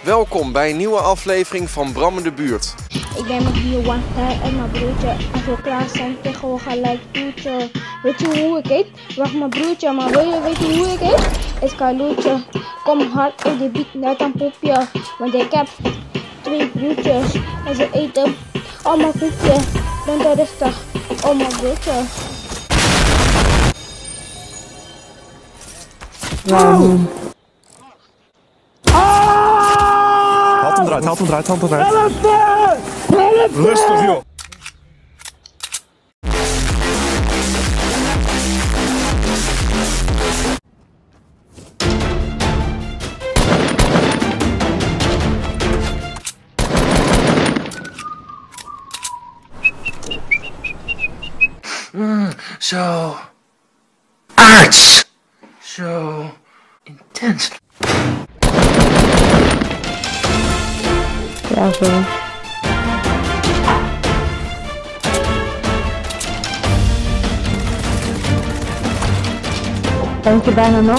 Welkom bij een nieuwe aflevering van Bram in de Buurt. Ik ben met die Wanta en mijn broertje. Als we klaar zijn, zeggen we gelijk toetje. Weet je hoe ik heet? Wacht, mijn broertje, maar wil je weten hoe ik heet? Is Carlootje. Kom hard in de biet, net een popje. Want ik heb 2 broertjes en ze eten allemaal koekje. Ben te rustig, oh mijn broertje. Wow. Haal hem eruit. Rustig, joh. Zo aards. Zo intens. Ja, zo. Denk je bijna nog?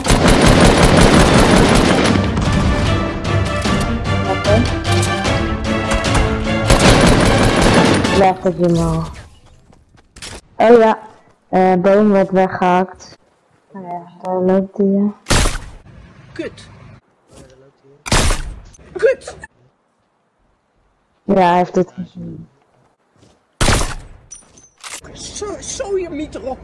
Oké. Lekker je nog. Oh ja, boom werd weggehaakt. Nou ja, daar loopt hij. Kut. Kut. Ja, hij heeft het gezien. Zo je miet erop.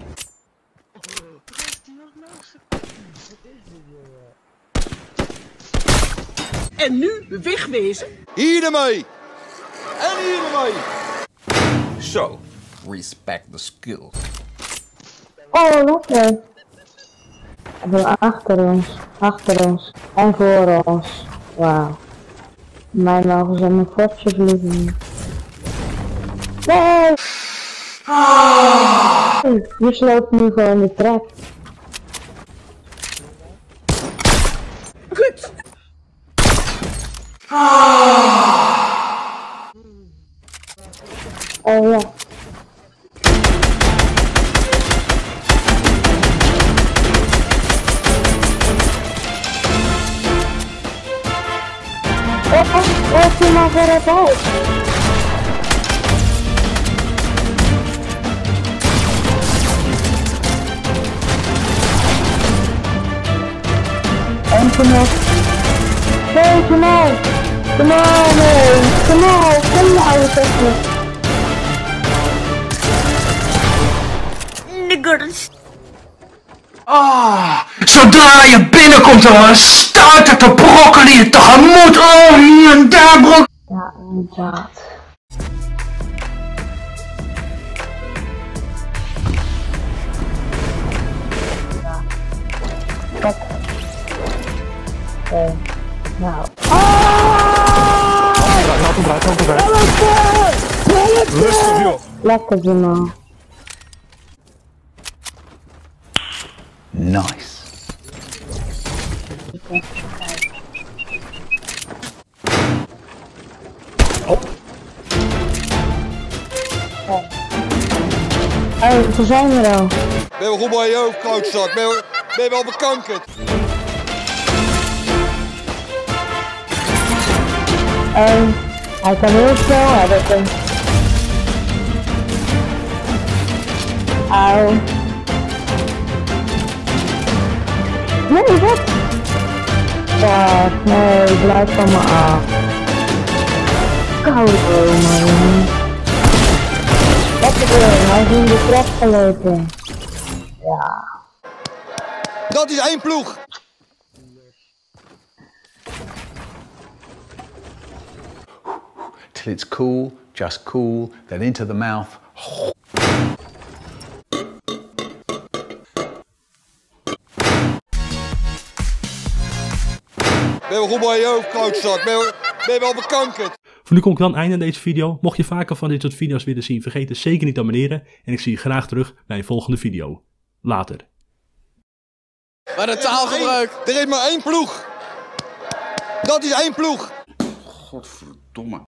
En nu wegwezen. Hier ermee! En hier ermee! So, respect the skills. Oh, lekker. Achter ons en voor ons. Wauw. Mij mogen ze mijn kopje vliegen. Nee! Je sloopt nu gewoon de trap. Kut. Oh ja. Oh, zie maar voor het uit. En kom op. Nee, kom op. Kom nou, zeg Niggers. Zodra je binnenkomt, dan staat het te brokkelen je tegemoet. Oh, hier en daar brok. Ja, inderdaad. Ja. Kijk. Oké. Nou. Haal hem eruit. Rustig, joh. Lekker man. Nice. Oh, we zijn er al. Ben je goed bij je hoofd, klootzak? Ben je wel bekankerd? Hij kan heel snel hebben. Auw. Nee, wat? Ja, nee, blijf van me af. Koud, man. Lekker doen, hij is in de trap gelopen. Ja. Dat is 1 ploeg! Till it's cool, just cool, then into the mouth. Ben je goed bij je hoofd, klootzak? Ben je wel bekankerd? Voor nu kom ik dan einde aan deze video. Mocht je vaker van dit soort video's willen zien, vergeet het zeker niet te abonneren. En ik zie je graag terug bij een volgende video. Later. Maar de taalgebruik. Er is maar 1 ploeg. Dat is 1 ploeg. Godverdomme.